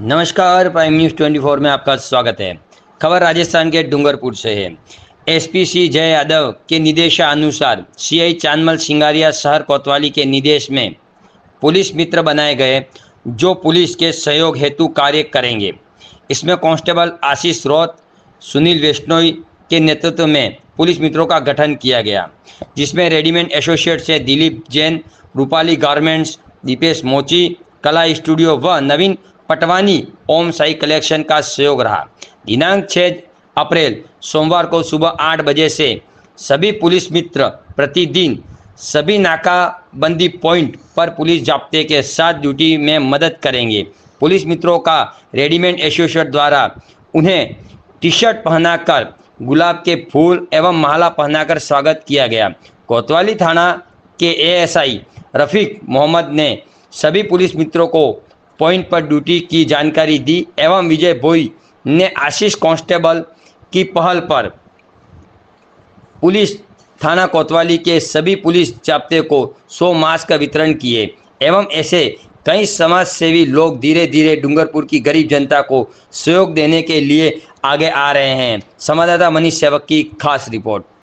नमस्कार, prime news 24 में आपका स्वागत है। खबर राजस्थान के डूंगरपुर से है। एसपी श्री जय यादव के निर्देशानुसार सीआई चांदमल सिंगारिया शहर कोतवाली के निर्देश में पुलिस मित्र बनाए गए, जो पुलिस के सहयोग हेतु कार्य करेंगे। इसमें कांस्टेबल आशीष रौत, सुनील वैष्णोई के नेतृत्व में पुलिस मित्रों का गठन किया गया, जिसमें रेडीमेड एसोसिएट से दिलीप जैन, रूपाली गारमेंट्स, दीपेश मोची, कला स्टूडियो व नवीन पटवानी ओम साई कलेक्शन का सहयोग रहा। दिनांक 6 अप्रैल सोमवार को सुबह 8 बजे से सभी पुलिस मित्र प्रतिदिन सभी नाकाबंदी पॉइंट पर पुलिस जाब्ते के साथ ड्यूटी में मदद करेंगे। पुलिस मित्रों का रेडीमेड एसोसिएट द्वारा उन्हें टी शर्ट पहनाकर, गुलाब के फूल एवं माला पहनाकर स्वागत किया गया। कोतवाली थाना के एएसआई रफीक मोहम्मद ने सभी पुलिस मित्रों को पॉइंट पर ड्यूटी की जानकारी दी एवं विजय भोई ने आशीष कांस्टेबल की पहल पर पुलिस थाना कोतवाली के सभी पुलिस जाब्ते को 100 मास्क का वितरण किए एवं ऐसे कई समाज सेवी लोग धीरे धीरे डूंगरपुर की गरीब जनता को सहयोग देने के लिए आगे आ रहे हैं। संवाददाता मनीष सेवक की खास रिपोर्ट।